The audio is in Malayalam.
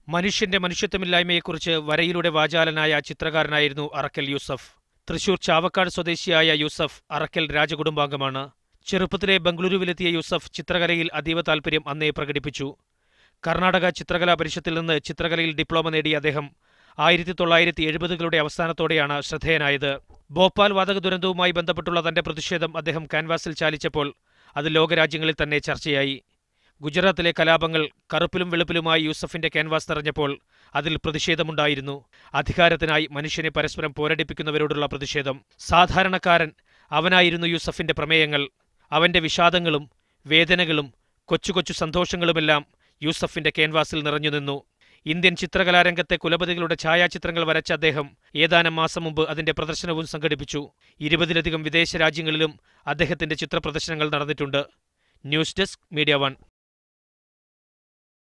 മനുഷ്യന്റെ മനുഷ്യത്വമില്ലായ്മയെക്കുറിച്ച് വരയിലൂടെ വാചാലനായ ചിത്രകാരനായിരുന്നു അറക്കൽ യൂസഫ്. തൃശൂർ ചാവക്കാട് സ്വദേശിയായ യൂസഫ് അറക്കൽ രാജകുടുംബാംഗമാണ്. ചെറുപ്പത്തിലെ ബംഗളൂരുവിലെത്തിയ യൂസഫ് ചിത്രകലയിൽ അതീവ താൽപര്യം അന്നേ പ്രകടിപ്പിച്ചു. കർണാടക ചിത്രകലാ പരിഷത്തിൽ നിന്ന് ചിത്രകലയിൽ ഡിപ്ലോമ നേടിയ അദ്ദേഹം 1970കളുടെ അവസാനത്തോടെയാണ് ശ്രദ്ധേയനായത്. ഭോപ്പാൽ വാതക ദുരന്തവുമായി ബന്ധപ്പെട്ടുള്ള തന്റെ പ്രതിഷേധം അദ്ദേഹം ക്യാൻവാസിൽ ചാലിച്ചപ്പോൾ അത് ലോകരാജ്യങ്ങളിൽ തന്നെ ചർച്ചയായി. ഗുജറാത്തിലെ കലാപങ്ങൾ കറുപ്പിലും വെളുപ്പിലുമായി യൂസഫിന്റെ ക്യാൻവാസ് നിറഞ്ഞപ്പോൾ അതിൽ പ്രതിഷേധമുണ്ടായിരുന്നു. അധികാരത്തിനായി മനുഷ്യനെ പരസ്പരം പോരടിപ്പിക്കുന്നവരോടുള്ള പ്രതിഷേധം. സാധാരണക്കാരൻ അവനായിരുന്നു യൂസഫിന്റെ പ്രമേയങ്ങൾ. അവന്റെ വിഷാദങ്ങളും വേദനകളും കൊച്ചു കൊച്ചു സന്തോഷങ്ങളുമെല്ലാം യൂസഫിന്റെ ക്യാൻവാസിൽ നിറഞ്ഞുനിന്നു. ഇന്ത്യൻ ചിത്രകലാരംഗത്തെ കുലപതികളുടെ ഛായാചിത്രങ്ങൾ വരച്ച അദ്ദേഹം ഏതാനും മാസം മുമ്പ് അതിന്റെ പ്രദർശനവും സംഘടിപ്പിച്ചു. 20ലധികം വിദേശ രാജ്യങ്ങളിലും അദ്ദേഹത്തിന്റെ ചിത്രപ്രദർശനങ്ങൾ നടന്നിട്ടുണ്ട്. News desk, media 1.